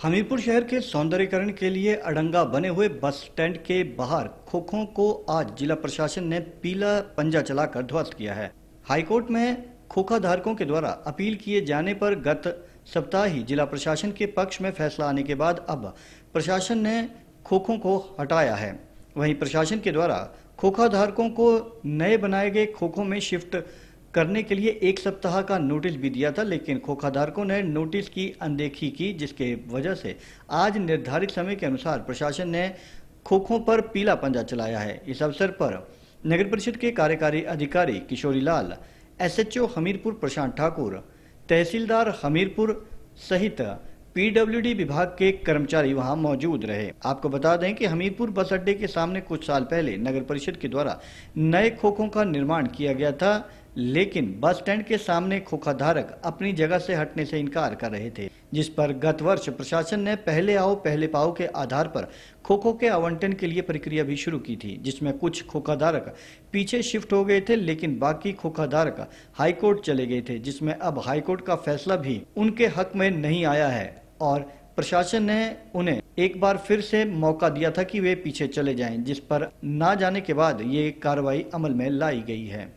हमीरपुर शहर के सौंदर्यीकरण के लिए अड़ंगा बने हुए बस स्टैंड के बाहर खोखों को आज जिला प्रशासन ने पीला पंजा चलाकर ध्वस्त किया है। हाईकोर्ट में खोखा धारकों के द्वारा अपील किए जाने पर गत सप्ताह ही जिला प्रशासन के पक्ष में फैसला आने के बाद अब प्रशासन ने खोखों को हटाया है। वहीं प्रशासन के द्वारा खोखा धारकों को नए बनाए गए खोखों में शिफ्ट करने के लिए 1 सप्ताह का नोटिस भी दिया था, लेकिन खोखा धारकों ने नोटिस की अनदेखी की, जिसके वजह से आज निर्धारित समय के अनुसार प्रशासन ने खोखों पर पीला पंजा चलाया है। इस अवसर पर नगर परिषद के कार्यकारी अधिकारी किशोरी लाल, SHO हमीरपुर प्रशांत ठाकुर, तहसीलदार हमीरपुर सहित PWD विभाग के कर्मचारी वहां मौजूद रहे। आपको बता दें कि हमीरपुर बस अड्डे के सामने कुछ साल पहले नगर परिषद के द्वारा नए खोखों का निर्माण किया गया था, लेकिन बस स्टैंड के सामने खोखा धारक अपनी जगह से हटने से इनकार कर रहे थे, जिस पर गत वर्ष प्रशासन ने पहले आओ पहले पाओ के आधार पर खोखों के आवंटन के लिए प्रक्रिया भी शुरू की थी, जिसमें कुछ खोखा धारक पीछे शिफ्ट हो गए थे, लेकिन बाकी खोखा धारक हाईकोर्ट चले गए थे, जिसमें अब हाईकोर्ट का फैसला भी उनके हक में नहीं आया है और प्रशासन ने उन्हें एक बार फिर से मौका दिया था कि वे पीछे चले जाएं, जिस पर ना जाने के बाद ये कार्रवाई अमल में लाई गई है।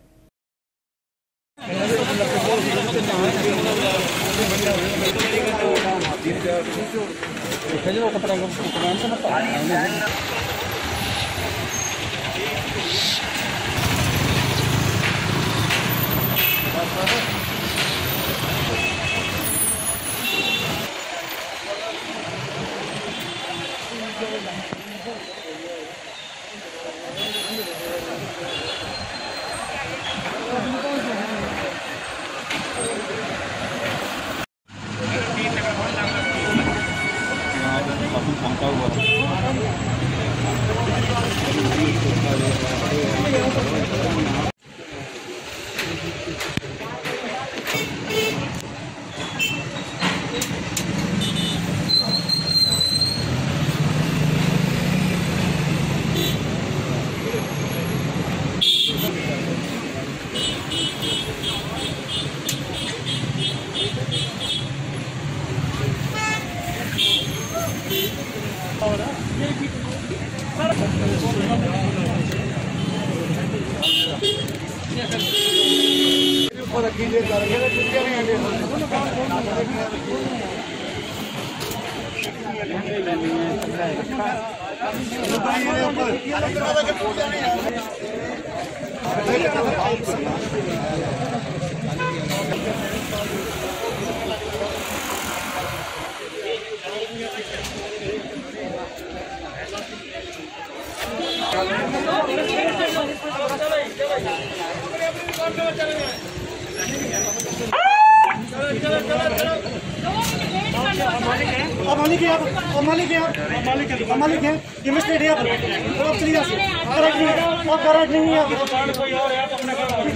मालिक है ये मिस्टेक है आप चलिए करेक्ट नहीं है कोई और है अपना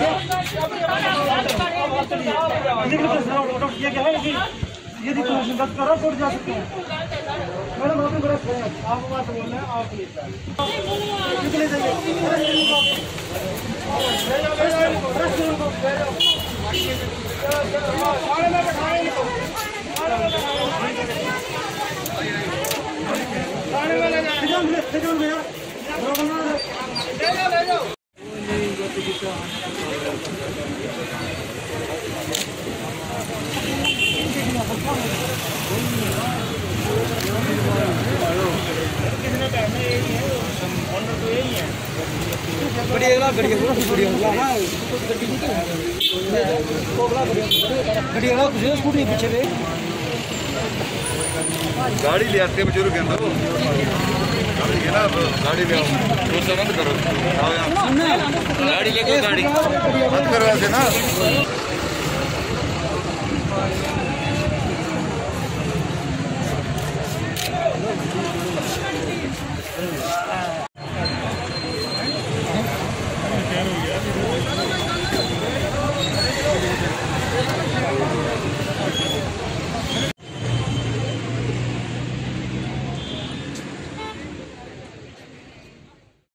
ये क्या है कि यदि कोई गलत करो कोर्ट जा सकते हैं। मैडम आप बड़ा आप बात बोल रहे हैं, आप निकले गाड़ी ले आते बुजुर्ग हैं तो गाड़ी ले आओ करो गाड़ी लेके गाड़ी बंद करवा देना।